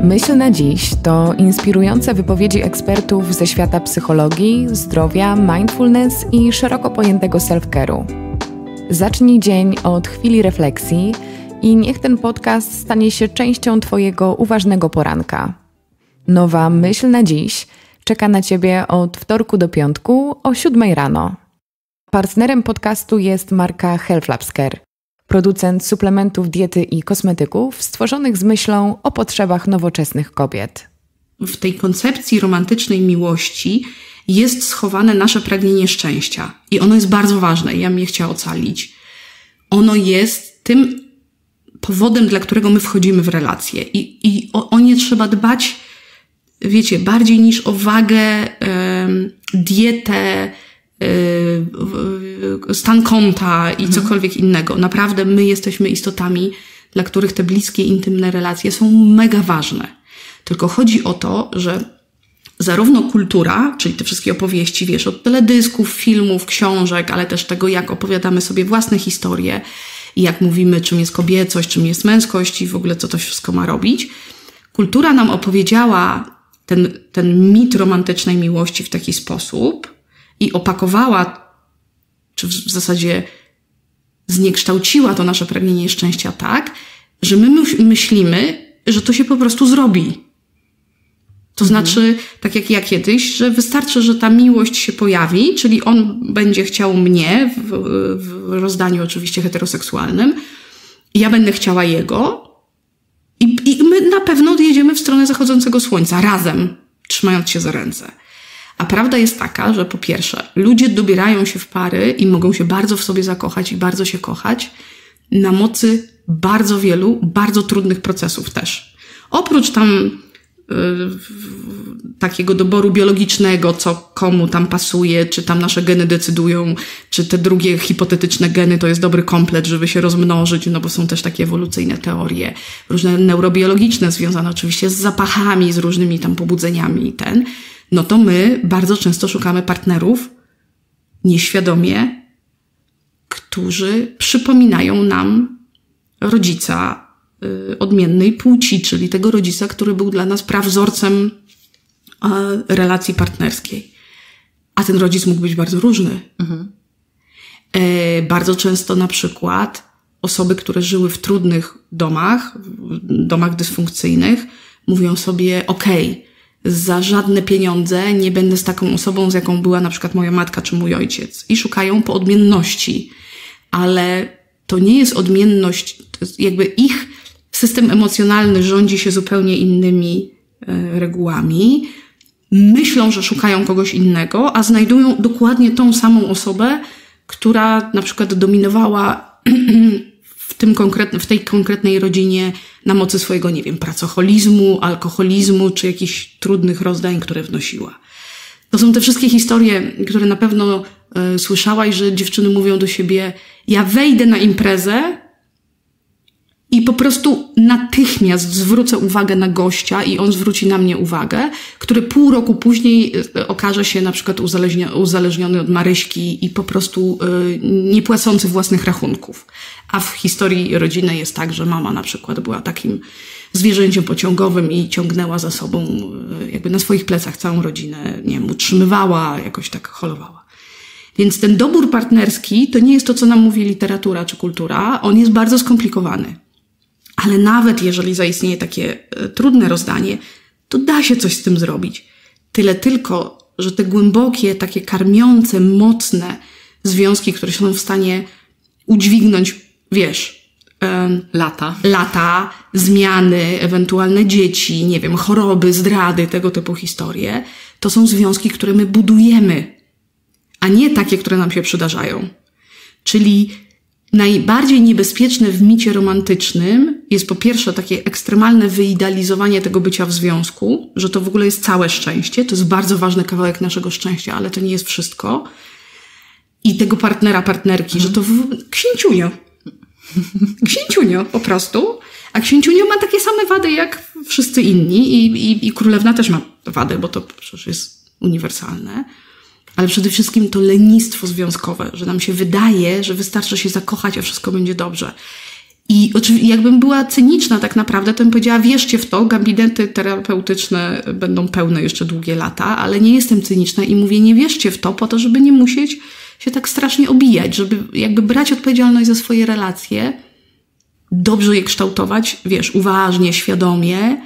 Myśl na dziś to inspirujące wypowiedzi ekspertów ze świata psychologii, zdrowia, mindfulness i szeroko pojętego self-care'u. Zacznij dzień od chwili refleksji i niech ten podcast stanie się częścią Twojego uważnego poranka. Nowa Myśl na dziś czeka na Ciebie od wtorku do piątku o 7 rano. Partnerem podcastu jest marka Health Labs Care, producent suplementów diety i kosmetyków stworzonych z myślą o potrzebach nowoczesnych kobiet. W tej koncepcji romantycznej miłości jest schowane nasze pragnienie szczęścia. I ono jest bardzo ważne. Ja bym je chciała ocalić. Ono jest tym powodem, dla którego my wchodzimy w relacje. I o nie trzeba dbać, wiecie, bardziej niż o wagę, dietę, stan konta i cokolwiek innego. Naprawdę my jesteśmy istotami, dla których te bliskie, intymne relacje są mega ważne. Tylko chodzi o to, że zarówno kultura, czyli te wszystkie opowieści, wiesz, od teledysków, filmów, książek, ale też tego, jak opowiadamy sobie własne historie i jak mówimy, czym jest kobiecość, czym jest męskość i w ogóle co to wszystko ma robić. Kultura nam opowiedziała ten mit romantycznej miłości w taki sposób i opakowała, czy w zasadzie zniekształciła to nasze pragnienie szczęścia tak, że my myślimy, że to się po prostu zrobi. To znaczy, tak jak ja kiedyś, że wystarczy, że ta miłość się pojawi, czyli on będzie chciał mnie, w rozdaniu oczywiście heteroseksualnym, ja będę chciała jego i my na pewno odjedziemy w stronę zachodzącego słońca, razem, trzymając się za ręce. A prawda jest taka, że po pierwsze, ludzie dobierają się w pary i mogą się bardzo w sobie zakochać i bardzo się kochać na mocy bardzo wielu, bardzo trudnych procesów też. Oprócz tam takiego doboru biologicznego, co komu tam pasuje, czy tam nasze geny decydują, czy te drugie hipotetyczne geny to jest dobry komplet, żeby się rozmnożyć, no bo są też takie ewolucyjne teorie, różne neurobiologiczne, związane oczywiście z zapachami, z różnymi tam pobudzeniami no to my bardzo często szukamy partnerów nieświadomie, którzy przypominają nam rodzica odmiennej płci, czyli tego rodzica, który był dla nas prawzorcem relacji partnerskiej. A ten rodzic mógł być bardzo różny. Mhm. Bardzo często na przykład osoby, które żyły w trudnych domach dysfunkcyjnych, mówią sobie, za żadne pieniądze nie będę z taką osobą, z jaką była na przykład moja matka czy mój ojciec. I szukają po odmienności. Ale to nie jest odmienność, to jest jakby ich system emocjonalny rządzi się zupełnie innymi regułami. Myślą, że szukają kogoś innego, a znajdują dokładnie tą samą osobę, która na przykład dominowała w tej konkretnej rodzinie na mocy swojego, nie wiem, pracoholizmu, alkoholizmu, czy jakichś trudnych rozdań, które wnosiła. To są te wszystkie historie, które na pewno słyszałaś, że dziewczyny mówią do siebie, ja wejdę na imprezę i po prostu natychmiast zwrócę uwagę na gościa i on zwróci na mnie uwagę, który pół roku później okaże się na przykład uzależniony od Maryśki i po prostu nie płacący własnych rachunków. A w historii rodziny jest tak, że mama na przykład była takim zwierzęciem pociągowym i ciągnęła za sobą jakby na swoich plecach całą rodzinę, nie wiem, utrzymywała, jakoś tak holowała. Więc ten dobór partnerski to nie jest to, co nam mówi literatura czy kultura. On jest bardzo skomplikowany. Ale nawet jeżeli zaistnieje takie trudne rozdanie, to da się coś z tym zrobić. Tyle tylko, że te głębokie, takie karmiące, mocne związki, które są w stanie udźwignąć, wiesz, lata, zmiany, ewentualne dzieci, nie wiem, choroby, zdrady, tego typu historie, to są związki, które my budujemy, a nie takie, które nam się przydarzają. Czyli najbardziej niebezpieczne w micie romantycznym jest po pierwsze takie ekstremalne wyidealizowanie tego bycia w związku, że to w ogóle jest całe szczęście, to jest bardzo ważny kawałek naszego szczęścia, ale to nie jest wszystko. I tego partnera, partnerki, że to księciunio po prostu. A księciunio ma takie same wady jak wszyscy inni i królewna też ma wady, bo to przecież jest uniwersalne. Ale przede wszystkim to lenistwo związkowe, że nam się wydaje, że wystarczy się zakochać, a wszystko będzie dobrze. I jakbym była cyniczna tak naprawdę, to bym powiedziała, wierzcie w to, gabinety terapeutyczne będą pełne jeszcze długie lata, ale nie jestem cyniczna i mówię, nie wierzcie w to po to, żeby nie musieć się tak strasznie obijać, żeby jakby brać odpowiedzialność za swoje relacje, dobrze je kształtować, uważnie, świadomie.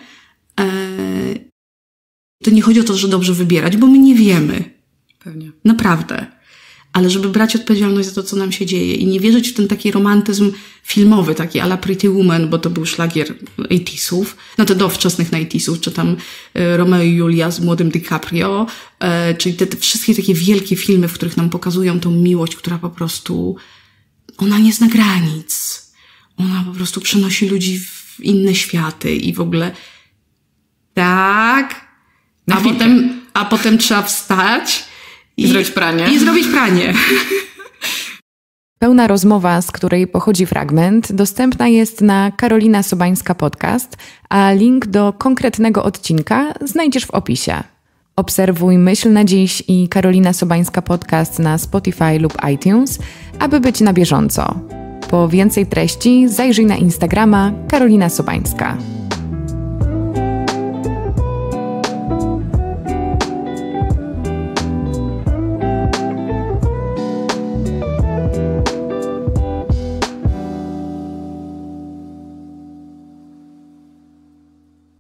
To nie chodzi o to, że dobrze wybierać, bo my nie wiemy. Pewnie. Naprawdę. Ale żeby brać odpowiedzialność za to, co nam się dzieje i nie wierzyć w ten taki romantyzm filmowy, taki a la Pretty Woman, bo to był szlagier 80'sów, no to do wczesnych 90'sów, czy tam Romeo i Julia z młodym DiCaprio, czyli te wszystkie takie wielkie filmy, w których nam pokazują tą miłość, która po prostu, ona nie zna granic. Ona po prostu przenosi ludzi w inne światy i w ogóle tak, a potem trzeba wstać i zrobić pranie. I zrobić pranie. Pełna rozmowa, z której pochodzi fragment, dostępna jest na Karolina Sobańska Podcast, a link do konkretnego odcinka znajdziesz w opisie. Obserwuj Myśl na dziś i Karolina Sobańska Podcast na Spotify lub iTunes, aby być na bieżąco. Po więcej treści zajrzyj na Instagrama Karolina Sobańska.